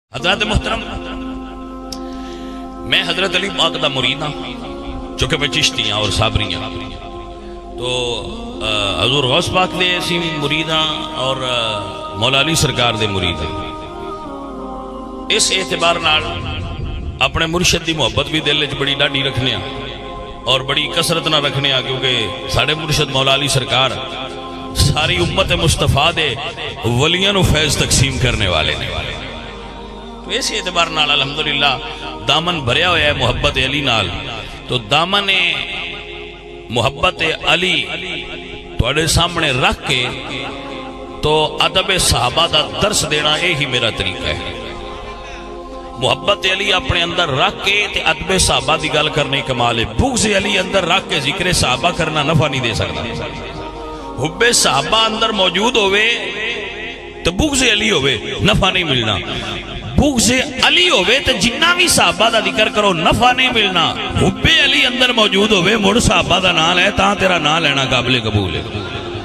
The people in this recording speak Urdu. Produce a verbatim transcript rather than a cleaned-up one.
حضرت محترم، میں حضرت علی پاک دا مرید ہاں، چونکہ میں چشتی ہاں اور صابری ہاں، تو حضور غوث پاک دے اسی مرید ہاں اور مولا علی سرکار دے مرید ہاں۔ اس اعتبار نال اپنے مرشد دی محبت بھی دل وچ بڑی ڈاڈی رکھنے ہاں اور بڑی کثرت نہ رکھنے ہاں، کیونکہ ساڑھے مرشد مولا علی سرکار ساری امت مصطفیٰ دے ولیاں نو فیض تقسیم کرنے والے نے۔ تو اس اعتبار نال الحمدللہ دامن بھریا ہویا ہے محبت علی نال، تو دامن محبت علی تواڈے سامنے رکھ کے تو ادب صحابہ دا درس دینا یہی میرا طریقہ ہے۔ محبت علی اپنے اندر رکھ کے تے ادب صحابہ دی گل کرنے کمال ہے۔ بغض علی اندر رکھ کے ذکر صحابہ کرنا نفع نہیں دے سکتا۔ حب صحابہ اندر موجود ہوئے تو بغض علی ہوئے نفع نہیں ملنا، بغض علی ہوئے تو جنہ بھی صحابہ دا ذکر کرو نفع نہیں ملنا۔ حب علی اندر موجود ہوئے مڑ صحابہ دا نام ہے تاں تیرا نام لینا قابل قبول ہے۔